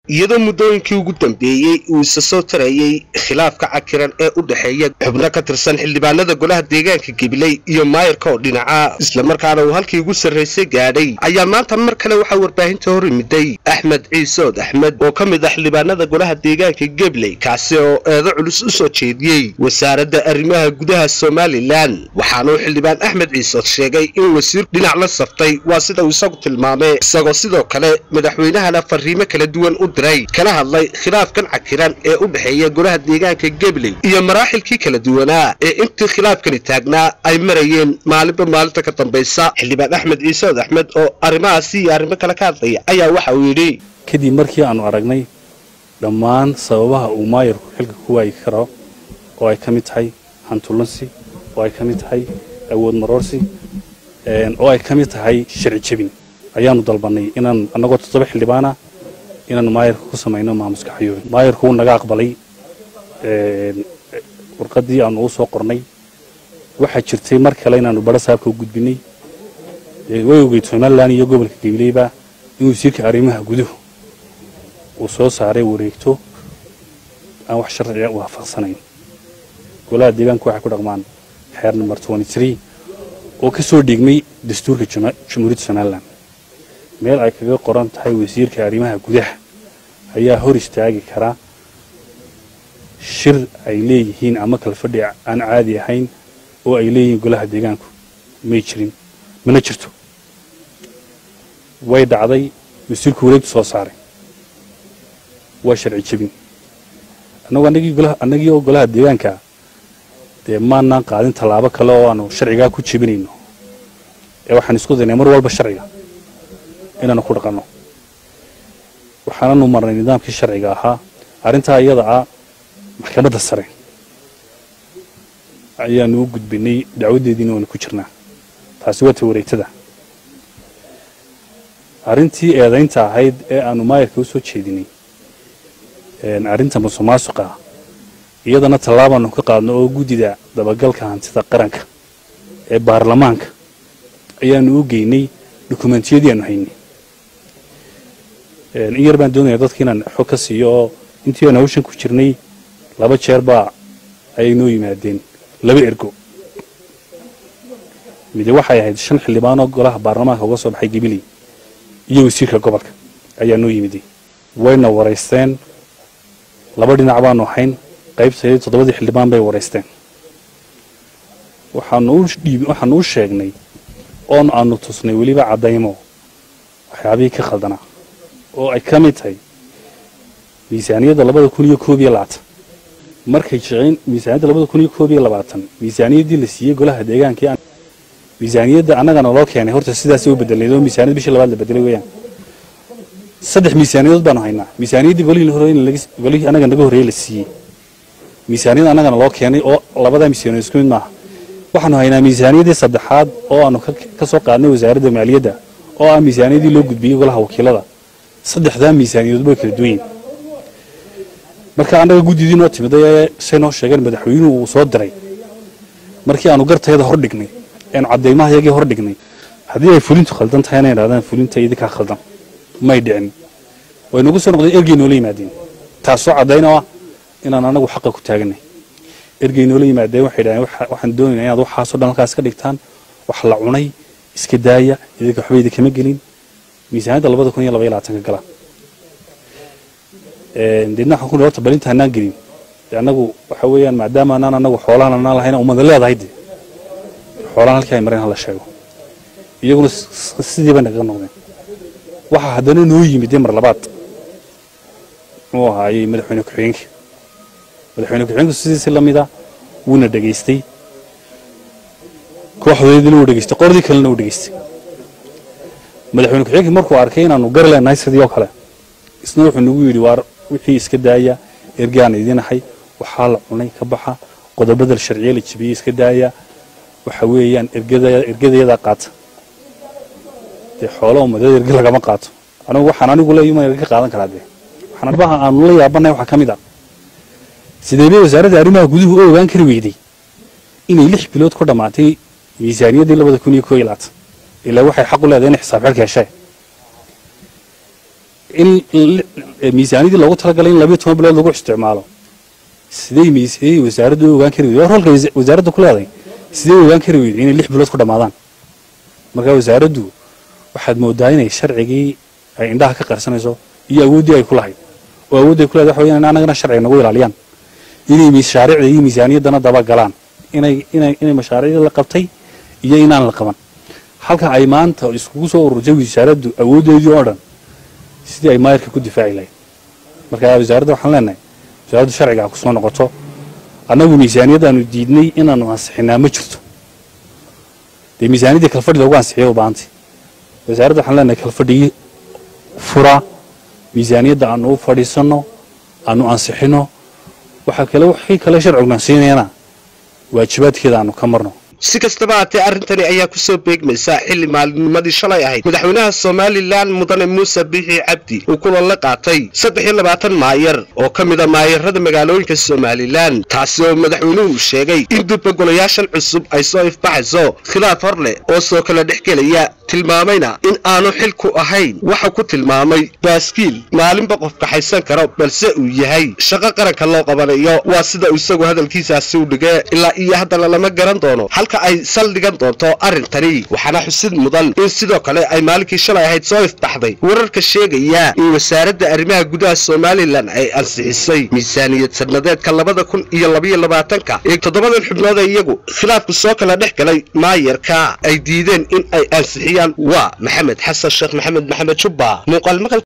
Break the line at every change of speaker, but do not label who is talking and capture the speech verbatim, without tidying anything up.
iyadoo muddooyinkii ugu dambeeyay uu isa soo tarayay khilaafka cakiran ee u dhaxeeya xubno ka tirsan xildhibaanada golaha deegaanka Gabiley iyo maayirka oo dhinaca isla markaana uu halkii ugu sarreysay gaadhay ayaa maanta mar kale waxa warbaahinta hor yimiday Axmed Ciisood Axmed oo ka mid ah xildhibaanada golaha deegaanka Gabiley kaasi oo eedo culus u soo jeediyay wasaaradda arrimaha gudaha Somaliland waxaana uu xildhibaan Axmed Ciisood sheegay in wasiir dhinac la saftay waa sida uu isagu tilmaamay isagoo sidoo kale madaxweynahana fariimo kala duwan u diray kala hadlay khilaafkan cakiran ee u dhaxeeya golaha deegaanka Gabiley iyo maraaxilkii kala duwanaa ee intii khilaafkani taagnaa ay marayeen maalinba maalinta ka dambaysa xildhibaan Axmed Ciisood Axmed oo arrimahaasi iyo arrimo kale ka hadlay ayaa waxa uu yidhi
kadib markii aanu aragnay dhammaan sababaha uu maayirku xilka ku waayi karo oo ay ka mid tahay hantulansi oo ay ka mid tahay awood maroorsi oo ay ka mid tahay sharci jabin ayaanu dalbanay inaan anagoo toddoba xildhibaana inaan maayirka ku sameeyno maamuska xayooyin maayirku naga aqbalay ee warqadii aan u soo qornay waxa jirtay mar kale inaanu baro saabka u gudbinay ee way ogeyd Somaliland iyo gobolka Gabileyba inuu wasiirka arrimaha guduhu uu soo saaray wareegto aan wax sharci ah waafaqsanayn golaha deegaanka waxa ku dhaqmaan xeer number twenty-three oo ka soo dhigmay dastuurka Jamhuuriyadda Somaliland meel ay kaga qoran tahay wasiirka arrimaha gudaha ayaa hor istaagi kara shir ay leeyihiin ama kala fadhi aan caadi ahayn oo ay leeyihiin golaha deegaanku ma jirin mana jirto way dhacday wasiirku wareegto soo saaray waa sharci jabin anagu anagii golaha anagii oo golaha deegaanka dee maanaan qaadin talaabo kale oo aanu sharciga ku jabinayno ee waxaan isku daynay mar walba sharciga inaanu ku dhaqano waxaanu marnay nidaamkii sharciga ahaa arinta iyada ah maxkamadda sare ayaanu u gudbinay dacwadeedina oo ku jirnaa taasi waa wareegtada arintii eedaynta ahayd ee aanu maayirka u soo jeedinay een arinta musuqmaasuqa iyadana talaabanu ka qaadno oo gudida dabagalka hantida qaranka ee baarlamaanka ayaanu u geynay dokumentiyadii aanu haynay in yar baan doonayaa dadka inaan xog ka siiyo oo intii aan hawshan ku jirnay laba jeer baa ay noo yimaadeen laba ergo mid waxay ahayd shan xildhibaan oo golaha baarlamaanka uga soo baxay Gabiley iyo wasiirka gobolka ayaa noo yimiday wayna wareysteen laba dhinac baanu hayn qaybtay toddobadii xildhibaan bay wareysteen waxaanu u dhiib waxaanu u sheegnay oo aanu tusnay waliba cadaymo waxyaabihii ka khaldana oo ay ka mid tahay miisaaniyadda labada kun iyo koob iyo labaatan markay shaqeyn miisaaniyadda labada kun iyo koob iyo labaatan miisaaniyaddii la siiyay golaha deegaanka miisaaniyadda annagana loo keenay horta sidaas u bedelay oo miisaaniyad bishii labaad la bedelay weeyaan saddex miisaaniyadood baan haynaa miisaaniyaddii golihii hore in laga golihii annaga naga horeeyay la siiyay miisaaniyad annagana loo keenay oo labada miisaaniyadood isku mid maaha waxaanu haynaa miisaaniyaddii saddexaad oo aanu ka soo qaadnay wasaaradda maaliyadda oo ah miisaaniyaddii loo gudbiyay golaha wakiilada saddexda miisaaniyadood way kala duwan yihiin marka anaga gudidii noo timid ee seenoo sheegeen madaxweynuhu uu soo diray markii aanu gartayada hor dhignay ee cadeymaha iyagii hor dhignay hadii ay fulintu khaldan tahay inay raadaan fulinta idinka khaldan may dhicin way nagu soo noqday ergey noo yimaadeen taasoo cadeyna inaan anagu xaq ku taaganay ergey noo yimaadeen waxay dhaayeen waxaan doonaynaa inaad waxa soo dhan halkaas ka dhigtaan wax la cunay iska daaya idinka xubeyda kama gelin miisaaniyadda labada kun iyo laba iyo labaatan ka gala ee didna xukun horta balinta hanaan gelin anagu waxa weeyaan maadaama aan anagu xoolahan aan lahayn umada leedahay xoolahan halkii ay mareen la sheego iyaguna sidii baan naga noqdeen waxa hadana noo yimid mar labaad oo ahay madaxweyne ku-xigeenka madaxweyne ku-xigeenku sidii lamida wuna dhageystay kooxdeedina uu dhageystay qordii kalena uu dhageystay madaxweyne ku-xigeenka markuu arkay inaanu gar leenahay sidii oo kale isna wuxuu nagu yiri waar wixii iska daaya ergaan idinahay waxa la cunay ka baxa qodobada sharciye la jibiyay iska daaya waxa weeyaan ergada ergadeeda qaata de xoolo umada erga laga ma qaato anigu waxaan anigu leeyahay erga qaadan karaa de waxaan baha aan la yaabanay waxa kamid ah sidee bay wasaaradda arrimaha guduhu oo ogaan kari weyday inay lix bilood ku dhamaatay miisaaniyaddii labada kun iyo koob iyo labaatan ilaa waxay xaq u leedahay in xisaab xilka heshay in miisaaniyadii loogu talagalay in labiyo toban bilood lagu isticmaalo sidee miisay wasaaraddu ogaan kari weyday rolka wasaaraddu ku leedahay sidee ogaan kari weyday inay lix bilood ku dhamaadaan marka wasaaraddu waxaad moodaa inay sharcigii ay indhaha ka qarsanayso iyo awoodii ay ku lahayd oo awoodii ay ku leedahay waxa weeyaan anagana sharciga nagu ilaaliyaan inay mashaariicda iyo miisaaniyadana daba galaan inay inay inay mashaariicda la qabtay iyo inaan la qaban halka ay maanta iskugu soo ururtay wasaaraddu awoodeedii oo dhan sidii ay maayirka ku difaaci lahayd marka wasaaradda waxaan leenahay wasaaraddu sharciga ku soo noqoto annagu miisaaniyadaanu diidnay inaanu ansixinaa ma jirto dee miisaaniyadii kala fadhi lagu ansixiyo u baahantay wasaaradda waxaan leenahay kala fadhigii fura miisaaniyadda aanu u fadhiisanno aanu ansixino waxaa kale wixii kale sharciguna siinayana waajibaadkeeda aanu ka marno
si kastaba haatee arrintani ayaa ku soo beegmaysa xilli maalinimadii shalay ahayd madaxweynaha somalilan mudane muuse biixi cabdi uu kulan la qaatay saddex iyo labaatan maayar oo ka mid a maayarada magaalooyinka somalilan taasi oo madaxweynuhu sheegay in dibba golayaashan cusub ay soo ifbaxayso khilaaf hor leh oo soo kala dhex gelaya tilmaamayna in aanu xil ku ahayn waxa ku tilmaamay baaskiil maalinba qof kaxaysan karo balse uu yahay shaqo qaranka loo qabanayo waa sida uu isagu hadalkiisaasi u dhigay ilaa iyo haddana lama garan doono halka ay saldhigan doonto arrintani waxaana xusid mudan in sidoo kale ay maalinkii shalay ahayd soo ifbaxday wararka sheegaya in wasaaradda arrimaha gudaha somalilan ay ansixisay miisaaniyad sannadeedka labada kun iyo labaiyo labaatanka ee toddobadan xubnood ee iyagu khilaafku soo kala dhex galay maayarka ay diideen in ay ansixiyaan waa maxamed xasan sheekh maxamed maxamed jubba muuqaal